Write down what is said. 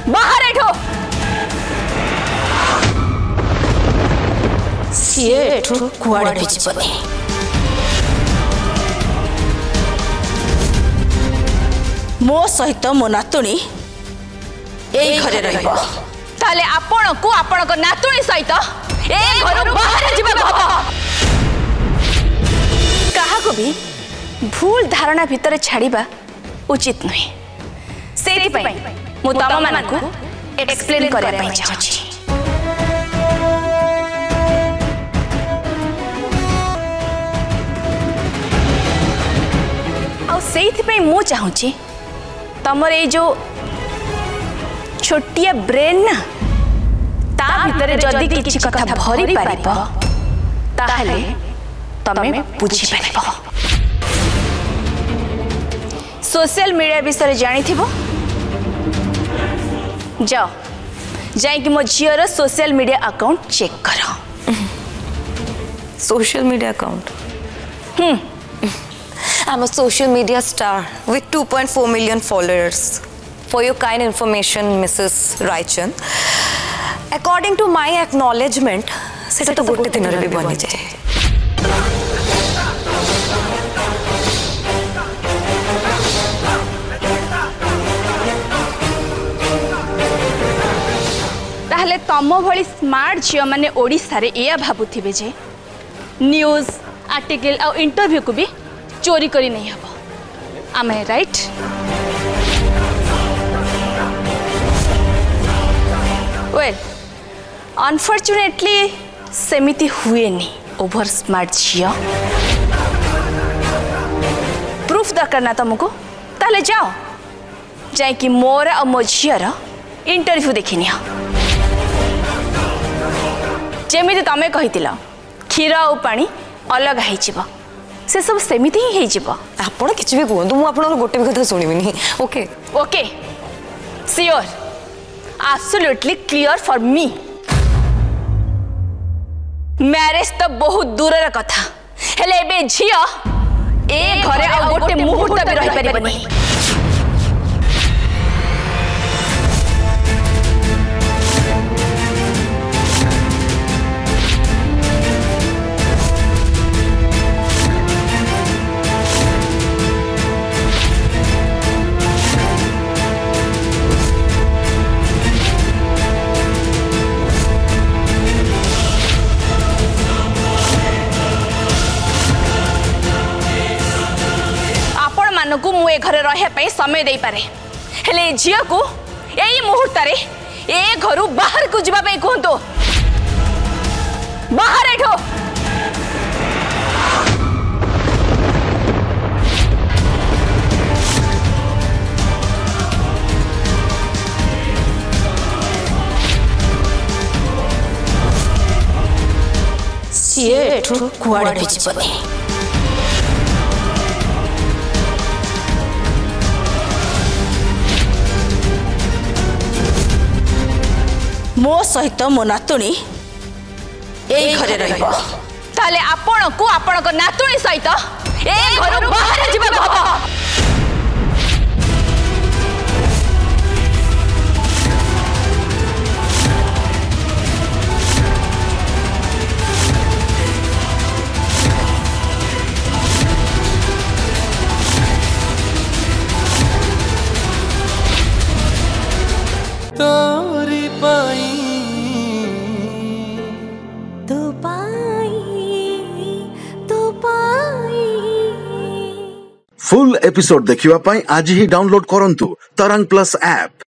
बाहर एठो सीए एठो कुआडे भी जीवनी मो सहित मो नातुणी एई घरे रहइबो ताले आपण को आपण को नातुणी सहित ए घर बाहर जीवा हबो काहा को भी भूल धारणा भितर छाड़ीबा उचित नहीं सेति पई मु तम मानकु एक्सप्लेन करे पई चाहछि आ सेति पई मु चाहछि तमर ए जो छोटिया ब्रेन ना ता भितर जदी किछि कथा भरी पारिबो ताहले तमे बुझी पारिबो सोशल मीडिया विषय जानी थिबो जाओ जाए कि मो झीर सोशल मीडिया अकाउंट चेक करो social media account I'm a social media star with 2.4 million followers. For your kind information, Mrs. Raichand, according to my acknowledgement, सेटा तो गोटे दिन रे भी बनी जाए. ताहले तम भली स्मार्ट झील माने ओडिशा रे या भाबुथिबे जे न्यूज आर्टिकल और इंटरव्यू को भी चोरी करी नहीं हबो am I right well unfortunately सेमिति हुए नहीं ओवर स्मार्ट झील प्रूफ दरकार ना तुमको ताहले जाओ जाए कि मोर और मो झीर इंटरव्यू देखिनि जेमिति तमे कहितिला क्षीर और पानी अलग हो से सब सेमिति ही हे जिवो आपण किछि भी कहंतु मु आपण गोटे भी कथा सुनिबिनी okay okay sure absolutely clear for me marriage तो बहुत दूरर कथा हेले एबे झियो ए घरे आ गोटे मुहूर्त भी रहि परिबनी को मुए घरे रहे पे समय दे पारे हेले झियो को एई मुहूर्त रे ए घरु बाहर को जिबा पे कहंतो बाहर एठो सीए एठो कुआडे भी जीवनी मो सहित मो नातुणी एई घरे रहइबो ताले आपण को आपण को नातुणी सहित ए घर बाहर जीवा हबो फुल एपिसोड देखिवा पाई आज ही डाउनलोड करंतु तरंग प्लस ऐप।